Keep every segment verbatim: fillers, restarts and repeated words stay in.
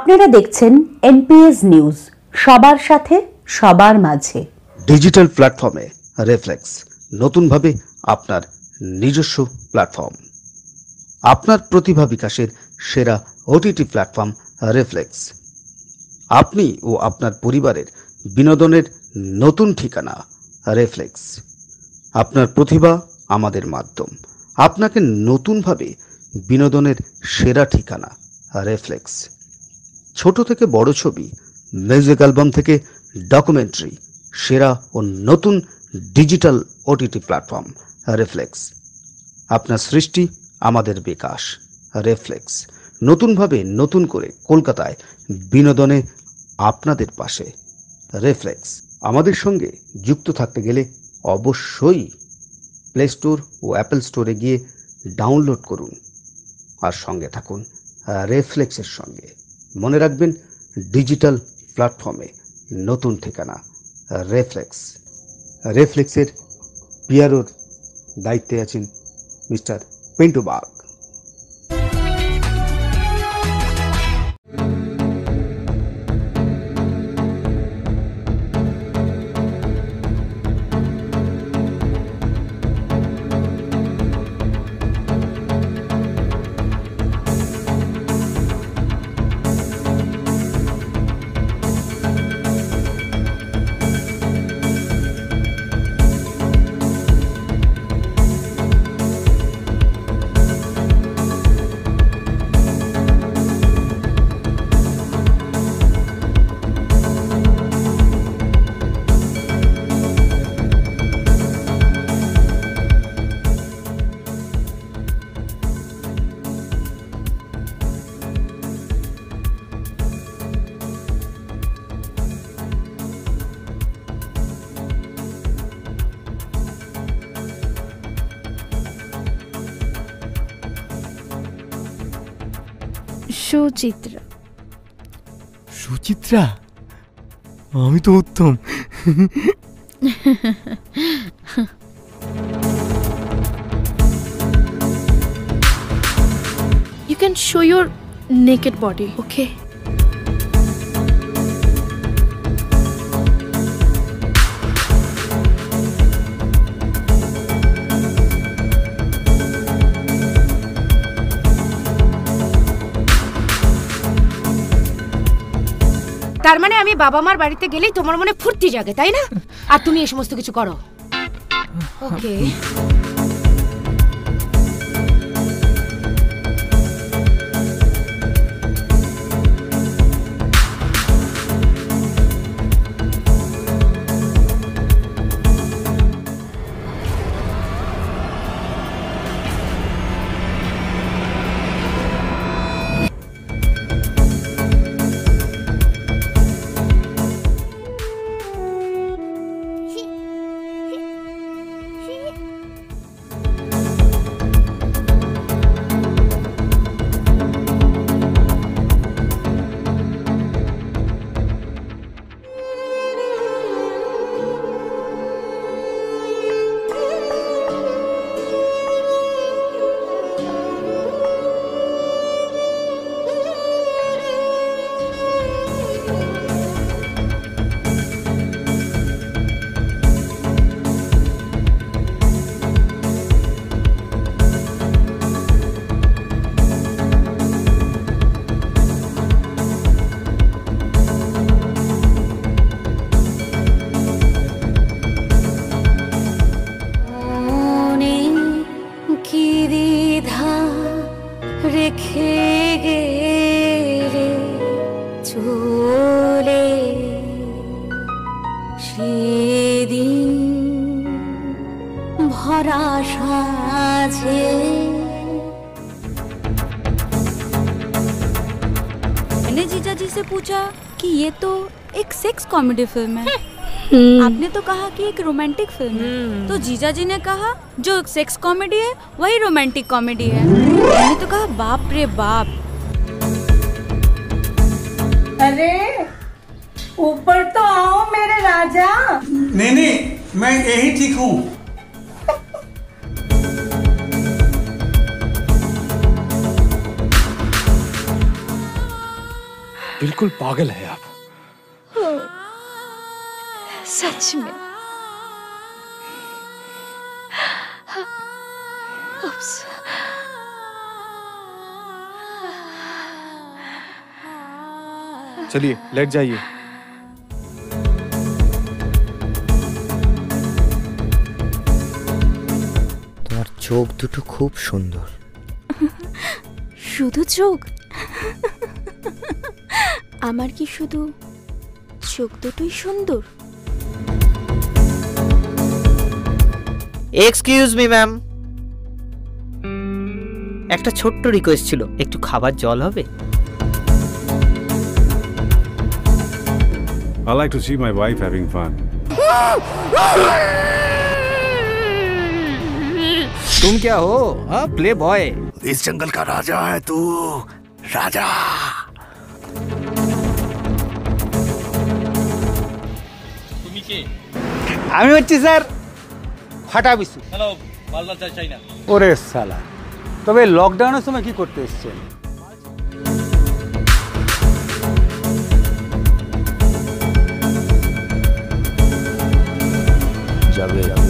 আপনারা দেখছেন NPS news, সবার সাথে সবার মাঝে। ডিজিটাল প্ল্যাটফর্মে রেফ্লেক্স নতুনভাবে আপনার নিজস্ব প্ল্যাটফর্ম, আপনার প্রতিভা বিকাশের সেরা ওটিটি প্ল্যাটফর্ম রেফ্লেক্স। আপনি ও আপনার পরিবারের বিনোদনের নতুন ঠিকানা রেফ্লেক্স। আপনার প্রতিভা আমাদের মাধ্যম, আপনাকে নতুনভাবে বিনোদনের সেরা ঠিকানা রেফ্লেক্স। ছোট থেকে বড় ছবি, মিউজিক অ্যালবাম থেকে ডকুমেন্টারি, সেরা ও নতুন ডিজিটাল ওটিটি প্ল্যাটফর্ম রেফ্লেক্স। আপনার সৃষ্টি আমাদের বিকাশ রেফ্লেক্স। নতুনভাবে নতুন করে কলকাতায় বিনোদনে আপনাদের পাশে রেফ্লেক্স। আমাদের সঙ্গে যুক্ত থাকতে গেলে অবশ্যই প্লে স্টোর ও অ্যাপল স্টোরে গিয়ে ডাউনলোড করুন আর সঙ্গে থাকুন রেফ্লেক্সের সঙ্গে। মনে রাখবেন, ডিজিটাল প্ল্যাটফর্মে নতুন ঠিকানা রেফ্লেক্স। রেফ্লেক্সের পিআরওর দায়িত্বে আছেন মিস্টার পিন্টু বাগ। সুচিত্রা। সুচিত্রা? আমি তো উত্তম। You can show your naked body, okay? তার মানে আমি বাবা মার বাড়িতে গেলেই তোমার মনে ফুর্তি জাগে, তাই না? আর তুমি এই সমস্ত কিছু করো, ওকে? রেখে গেলে চলে সেদিন ভরা সাজে। मैंने जीजा जी से पूछा कि ये तो एक सेक्स कॉमेडी फिल्म है, आपने तो कहा कि एक रोमांटिक फिल्म है, तो जीजा जी ने कहा जो सेक्स कॉमेडी है वही रोमांटिक कॉमेडी है। मैंने तो कहा बाप रे बाप। अरे ऊपर तो आओ मेरे राजा। नहीं नहीं, मैं यही ठीक हूँ। बिल्कुल पागल है आप। सच में। चलिए लेट जाइए। তোমার চোখ দুটো খুব সুন্দর। শুধু চোখ? আমার কি শুধু চোখ দুটোই সুন্দর? এক্সকিউজ মি ম্যাম, একটা ছোট্ট রিকোয়েস্ট ছিল, একটু খাবার জল হবে? I like to see my wife having fun. तुम क्या हो? हाँ, प्ले बॉय। इस जंगल का राजा है तू, राजा। তুমি কে? আমি হচ্ছি স্যার ফাটা বিশু। হ্যালো, মালদা চাই না। ওরে শালা, তবে লকডাউনের সময় কি করতে এসেছেন? যাবে যাবে।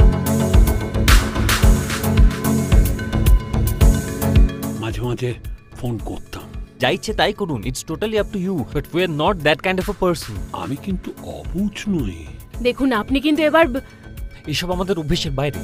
মাঝে মাঝে ফোন করতাম। যা ইচ্ছে তাই করুন, it's totally up to you, but we are not that kind of a person. আমি কিন্তু অবুঝ নই। দেখুন আপনি কিন্তু এবার এসব আমাদের অভ্যেসের বাইরে।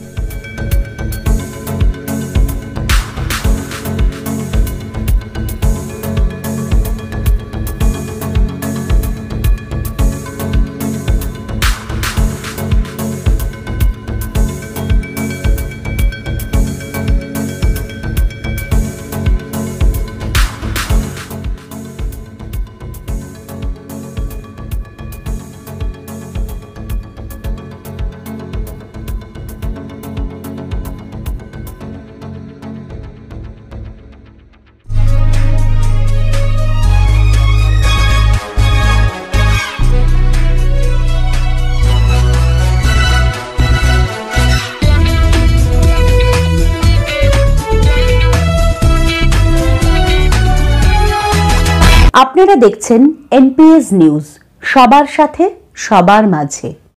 আপনারা দেখছেন এনপিএস নিউজ, সবার সাথে সবার মাঝে।